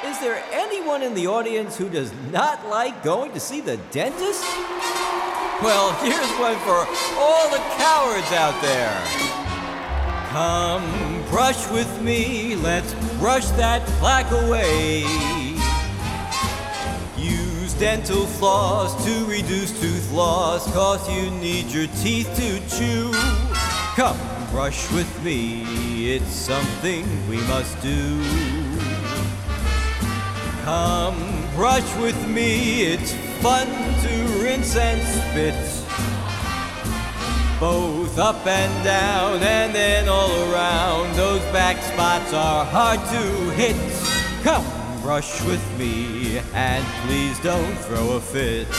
Is there anyone in the audience who does not like going to see the dentist? Well, here's one for all the cowards out there. Come brush with me, let's brush that plaque away. Use dental floss to reduce tooth loss, 'cause you need your teeth to chew. Come brush with me, it's something we must do. Come brush with me, it's fun to rinse and spit, both up and down and then all around. Those back spots are hard to hit. Come brush with me and please don't throw a fit.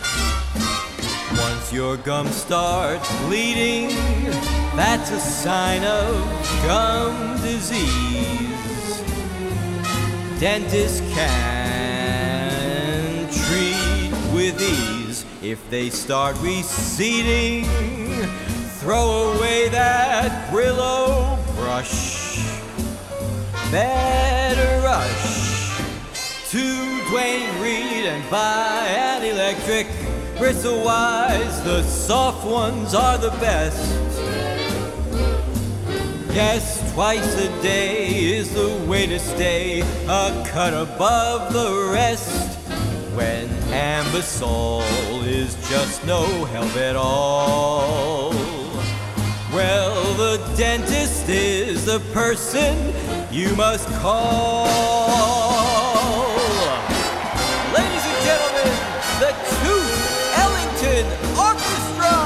Once your gums start bleeding, that's a sign of gum disease. Dentists can treat with ease. If they start receding, throw away that Brillo brush. Better rush to Duane Reade and buy an electric. Bristle-wise, the soft ones are the best. Yes, twice a day is the way to stay a cut above the rest, when Ambisol is just no help at all. Well, the dentist is the person you must call. Ladies and gentlemen, the Tooth Ellington Orchestra!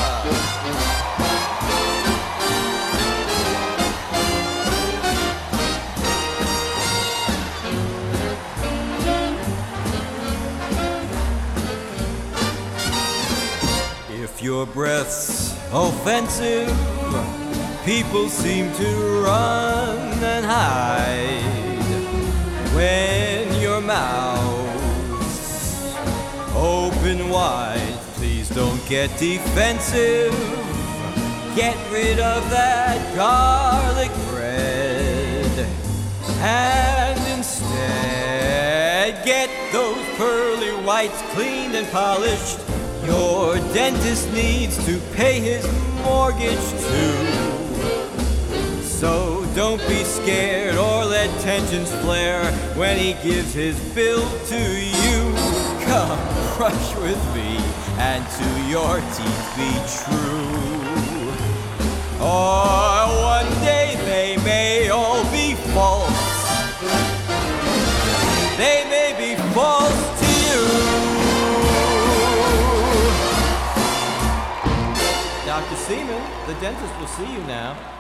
If your breath's offensive, people seem to run and hide. When your mouth's open wide, please don't get defensive. Get rid of that garlic bread and instead get those pearly whites cleaned and polished. Your dentist needs to pay his mortgage too. So don't be scared or let tensions flare when he gives his bill to you. Come brush with me and to your teeth be true. Or one day they may all be false. They may be false to you. Dr. Seaman, the dentist will see you now.